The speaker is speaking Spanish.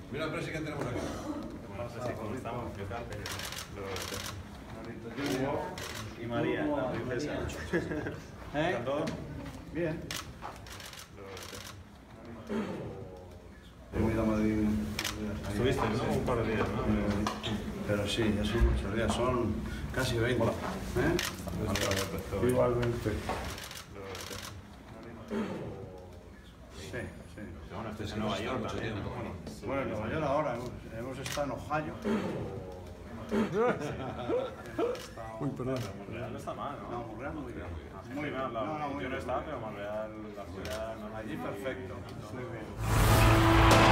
Mira el presi que tenemos aquí. Bueno, no sé cómo estamos, qué tal, Hugo y María, la princesa. ¿Están todos? Bien. He ido a Madrid. Estuviste, ¿no? Un par de días, ¿no? Pero sí, ya son muchos días, son casi 20. Igualmente. Sí, sí. Bueno, este es en Nueva York también, ¿no? Bueno, en Nueva York ahora hemos estado en Ohio. Uy, perdón. Montreal no está mal, ¿no? No, Montreal muy bien. Muy bien. No, muy Yo no bien. estaba, pero Montreal, la ciudad... Allí perfecto. Muy bien.